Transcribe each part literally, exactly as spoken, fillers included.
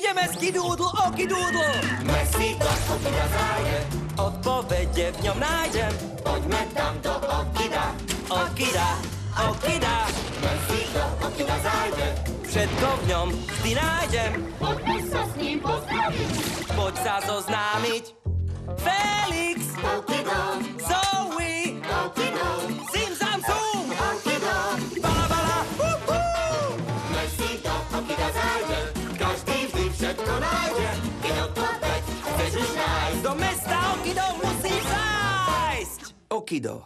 Ideme skidúdl, okidúdl! Messi do okida zájde, Odpovede v ňom nájdem. poďme tam do okida. Okida, okida, Messi do okida zájde, všetko v ňom vždy nájdem. poďme sa s ním pozdraviť. Poď sa zoznámiť. Felix, Okido, Zoe, okido, Zim, Zam, Zoom, okido. bala, bala, uhu. Messi do okida zájde, každý vždy všetko nájde. Keď odpoveď chceš už nájsť, Do mesta Okido musíš zájsť. Okido.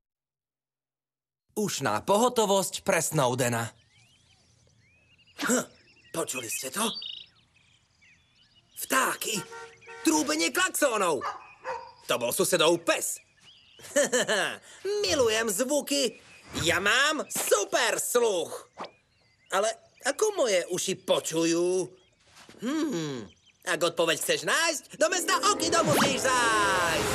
Ušná pohotovosť pre Snowdena. Hm, počuli ste to? Vtáky. Trúbenie klaxónov. To bol susedov pes. Milujem zvuky. Ja mám super sluch. Ale ako moje uši počujú? Hmm, ak odpoveď chceš nájsť, do mesta Okido musíš zájsť.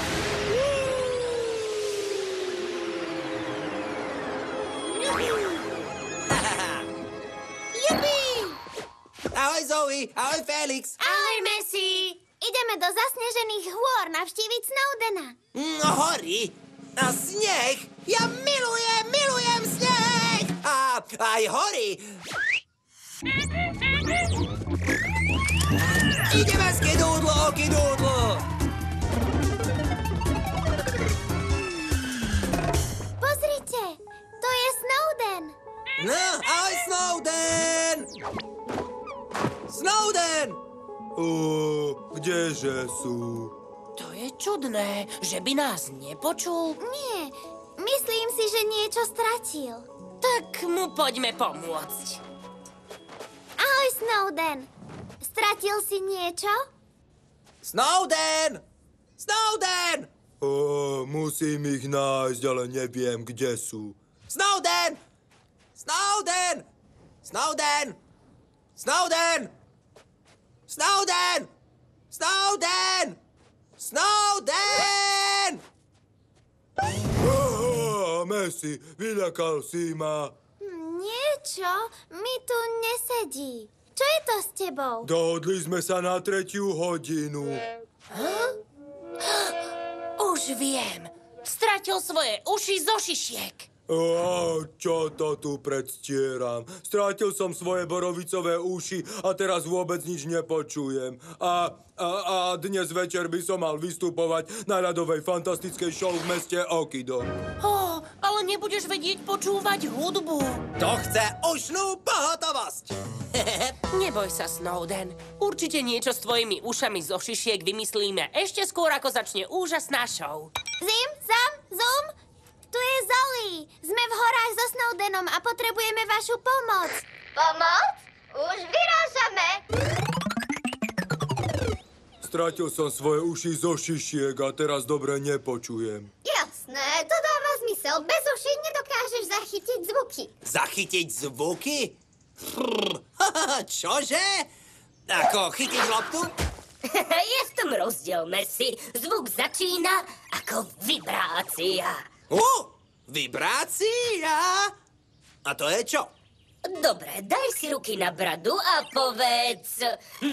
Jupi! Ahoj Zoe, ahoj Felix. Ahoj, Messi! Ideme do zasnežených hôr navštíviť Snowdena. No horí. A sneh. Ja milujem, milujem sneh. A aj horí. Ideme skidúdlo, okidúdlo. Pozrite, to je Snowden. No, ahoj Snowden. Snowden. O, kdeže sú? To je čudné, že by nás nepočul. Nie, myslím si, že niečo stratil. Tak mu poďme pomôcť. Ahoj, Snowden. Stratil si niečo? Snowden. Snowden. O, musím ich nájsť, ale neviem, kde sú. Snowden. Snowden. Snowden. Snowden. Snowden. Snowden. Snowden. O, Messi, vyľakal si ma. Hm, niečo mi tu nesedí. Čo je to s tebou? Dohodli sme sa na tretiu hodinu. Už viem. Stratil svoje uši zo šišiek. O, čo to tu predstieram? Strátil som svoje borovicové uši a teraz vôbec nič nepočujem. A, a, a dnes večer by som mal vystupovať na ľadovej fantastickej show v meste Okido. Oh, ale nebudeš vedieť počúvať hudbu. To chce ušnú pohotovosť. Neboj sa, Snowden. Určite niečo s tvojimi ušami zo šišiek vymyslíme ešte skôr, ako začne úžasná show. Zim, Zam, Zoom, tu je Zoe. Sme v horách so Snowdenom a potrebujeme vašu pomoc. Pomoc? Už vyrážame. Strátil som svoje uši zo šišiek a teraz dobre nepočujem. Jasné, to dáva zmysel. Bez uší nedokážeš zachytiť zvuky. Zachytiť zvuky? Prr, čože? Ako chytiť loptu? Je v tom rozdiel, Messi. Zvuk začína ako vibrácia. Uh, vibrácia? A to je čo? Dobre, daj si ruky na bradu a povedz...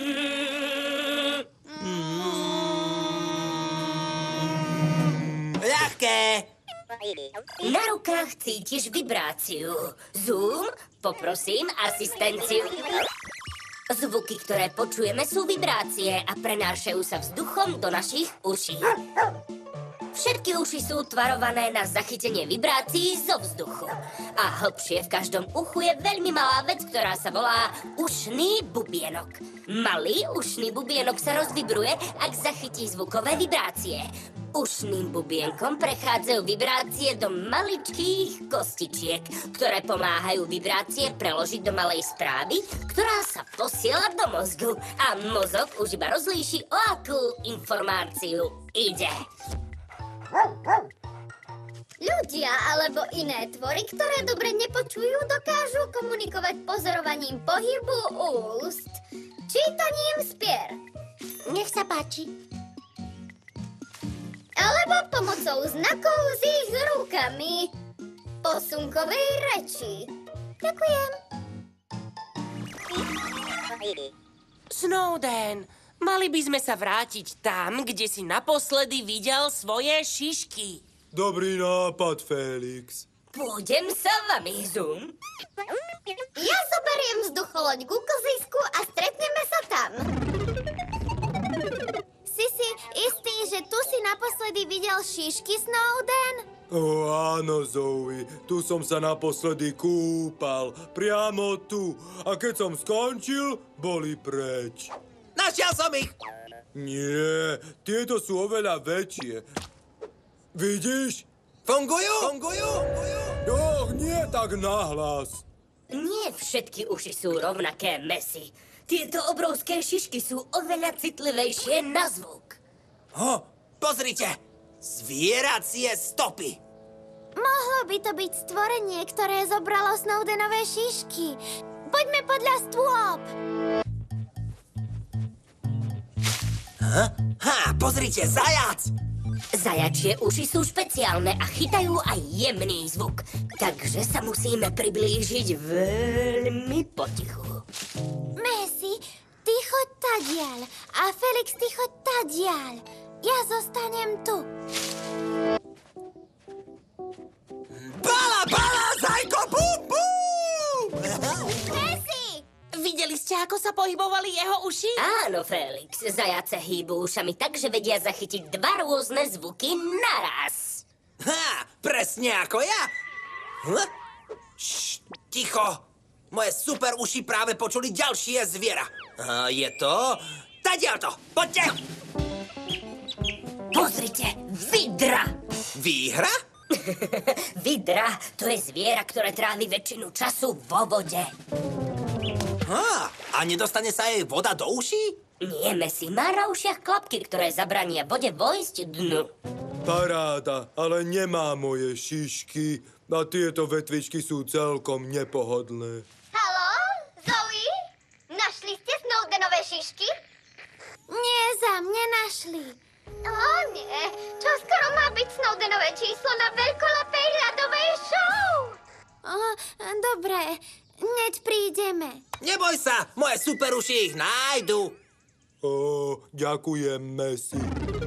Ľahké. Na rukách cítiš vibráciu. Zoom, poprosím asistenciu. Zvuky, ktoré počujeme, sú vibrácie a prenášajú sa vzduchom do našich uší. Všetky uši sú tvarované na zachytenie vibrácií zo vzduchu. A hlbšie v každom uchu je veľmi malá vec, ktorá sa volá ušný bubienok. Malý ušný bubienok sa rozvibruje, ak zachytí zvukové vibrácie. Ušným bubienkom prechádzajú vibrácie do maličkých kostičiek, ktoré pomáhajú vibrácie preložiť do malej správy, ktorá sa posiela do mozgu. A mozog už iba rozlíši, o akú informáciu ide. Ľudia alebo iné tvory, ktoré dobre nepočujú, dokážu komunikovať pozorovaním pohybu úst, čítaním spier. Nech sa páči. Alebo pomocou znakov s ich rukami. Posunkovej reči. Ďakujem. Snowden, mali by sme sa vrátiť tam, kde si naposledy videl svoje šišky. Dobrý nápad, Felix. Pôjdem sa vami, Zoom. Ja zoberiem vzducholoď ku klzisku a stretneme sa tam. Si si istý, že tu si naposledy videl šišky, Snowden? Ó, áno, Zoe, tu som sa naposledy kúpal. Priamo tu. A keď som skončil, boli preč. Našiel som ich! Nie, tieto sú oveľa väčšie. Vidíš? Fungujú? Fungujú? Och, nie tak nahlas. Nie všetky uši sú rovnaké, Messi. Tieto obrovské šišky sú oveľa citlivejšie na zvuk. Ho, pozrite! Zvieracie stopy! Mohlo by to byť stvorenie, ktoré zobralo Snowdenové šišky. Poďme podľa stôp. Ha, pozrite, zajac! Zajačie uši sú špeciálne a chytajú aj jemný zvuk. Takže sa musíme priblížiť veľmi potichu. Messi, ty choď tadiaľ a Felix, ty choď tadiaľ. Ja zostanem tu. Bala, bala, zajko, bum, bum! Messi! Videli ste, ako sa pohybovali jeho uši? Áno, Felix, zajace hýbu ušami tak, že vedia zachytiť dva rôzne zvuky naraz. Ha, presne ako ja. Hm? Šš, ticho. Moje super uši práve počuli ďalšie zviera. A je to... Tadiaľto, poďte! Pozrite, vidra! Výhra? Vidra, to je zviera, ktoré trávi väčšinu času vo vode. Ha, a nedostane sa jej voda do uší? Nie, Messi, má na ušiach klapky, ktoré zabrania vode vojsť dnu. Paráda, ale nemá moje šišky a tieto vetvičky sú celkom nepohodlné. Haló, Zoe? Našli ste Snowdenové šišky? Nie, za mne našli. O nie, čo skoro má byť Snowdenové číslo na veľkolepej ľadovej show? O, dobre, hneď prídeme. Neboj sa, moje super uši ich nájdu. Ó, ďakujem, Messi.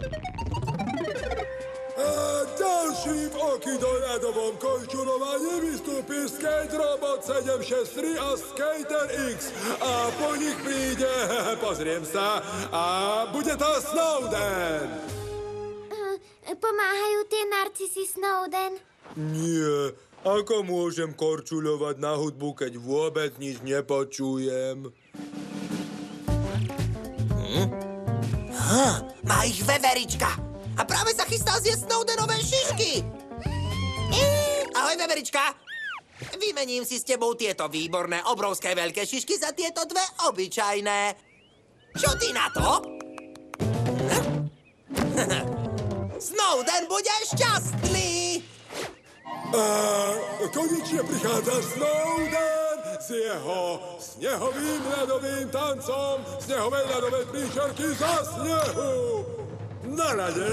A ďalší v okidoľadovom končurovaní vystúpi Skate Robot sedem šesť tri a Skater X. A po nich príde, pozriem sa, a bude to Snowden. Pomáhajú tie narcisy, Snowden? Nie, ako môžem korčuľovať na hudbu, keď vôbec nič nepočujem? Ha, má ich veverička. A práve sa chystá zjesť Snowdenové šišky. Ahoj, veverička. Vymením si s tebou tieto výborné, obrovské, veľké šišky za tieto dve obyčajné. Čo ty na to? Snowden bude šťastný. A konečne prichádza Snowden s jeho snehovým ľadovým tancom snehovej ľadovej príšerky za snehu. Na rade.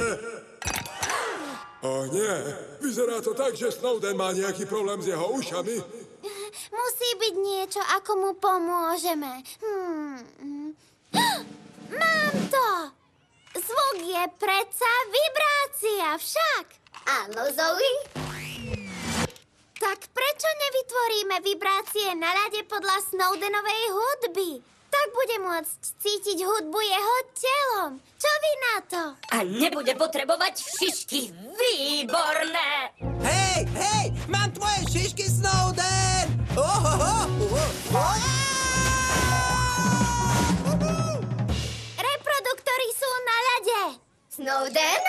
O nie, vyzerá to tak, že Snowden má nejaký problém s jeho ušami. Musí byť niečo, ako mu pomôžeme. Hmm. Mám to! Zvuk je predsa vibrácia, však. Áno, Zoe? Tak prečo nevytvoríme vibrácie na ľade podľa Snowdenovej hudby? Tak bude môcť cítiť hudbu jeho telom. Čo vy na to? A nebude potrebovať šišky. Výborné! Hej, hej, mám tvoje šišky, Snowden. Ohoho, oho. Reproduktory sú na ľade. Snowden?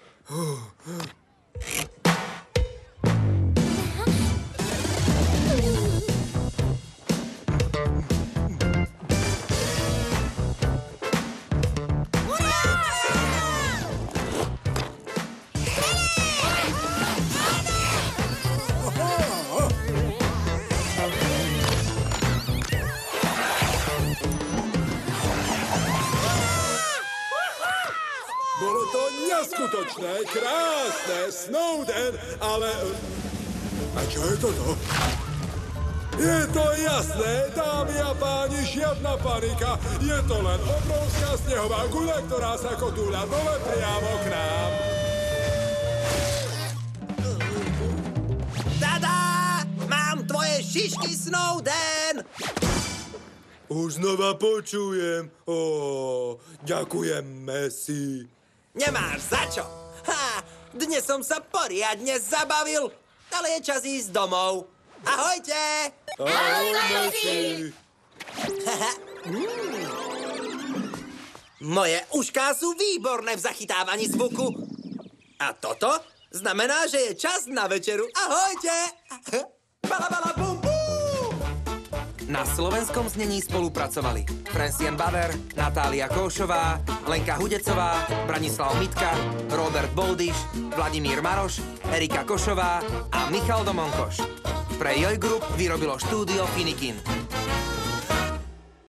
Bolo to neskutočné, krásne, Snowden, ale... A čo je toto? Je to jasné, dámy a páni, žiadna panika. Je to len obrovská snehová guľa, ktorá sa kotúľa dole priamo k nám. Tada! Mám tvoje šišky, Snowden! Už znova počujem. Ó, ďakujem, Messi. Nemáš za čo. Ha, dnes som sa poriadne zabavil, ale je čas ísť domov. Ahojte! Ahoj, Messi. Moje ušká sú výborné v zachytávaní zvuku. A toto znamená, že je čas na večeru. Ahojte! Bala, bala, bum, bum. Na slovenskom znení spolupracovali Francien Baver, Natália Kóšová, Lenka Hudecová, Branislav Mitka, Robert Boldyš, Vladimír Maroš, Erika Košová a Michal Domonkoš. Pre Joj Group vyrobilo štúdio Finikin.